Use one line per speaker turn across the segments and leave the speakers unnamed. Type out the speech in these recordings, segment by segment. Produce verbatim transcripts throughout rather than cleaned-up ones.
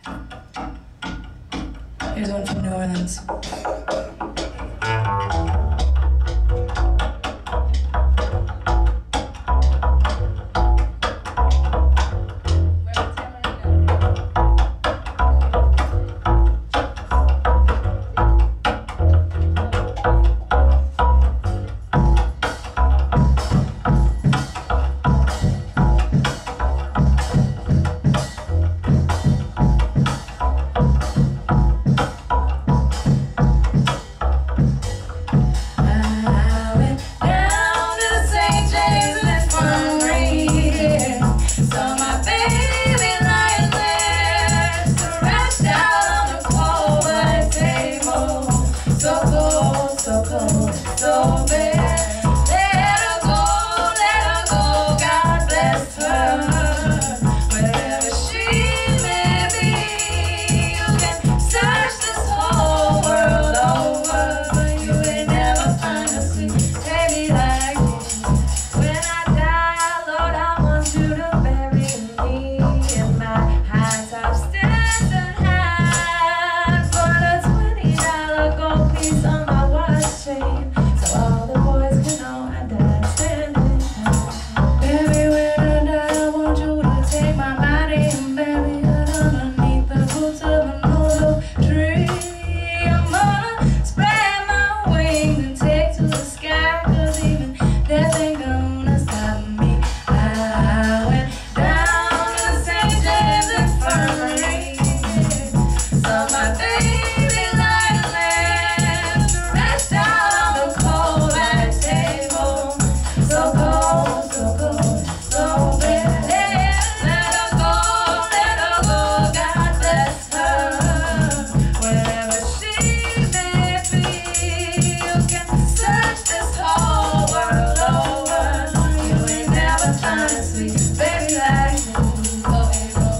Here's one from New Orleans. So bad, let her go, let her go, God bless her. Wherever she may be, you can search this whole world over. You will never find a sweet baby like me. When I die, Lord, I want you to bury me in my high top Stetson hat. Put a twenty dollar gold piece on my watch chain. All the boys can know I died standing high. Baby, when I die, I want you to take my body and bury it underneath the roots of an old tree. I'm gonna spread my wings and take to the sky, 'cause even death ain't gonna stop me. I went down to Saint James Infirmary, saw my baby lying there, stretched out on the cold table. So cold, so cold, so bad. Let her go, let her go, God bless her. Wherever she may be, you can search this whole world over. You ain't never find a sweet baby like me. Oh, hey, oh.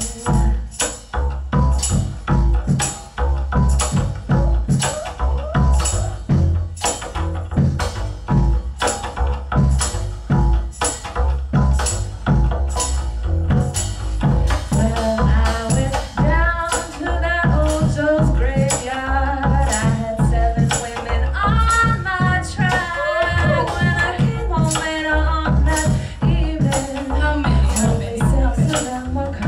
Well, I went down to that old Joe's graveyard. I had seven women on my track. When I came home later on that evening, how many, how many, some of them were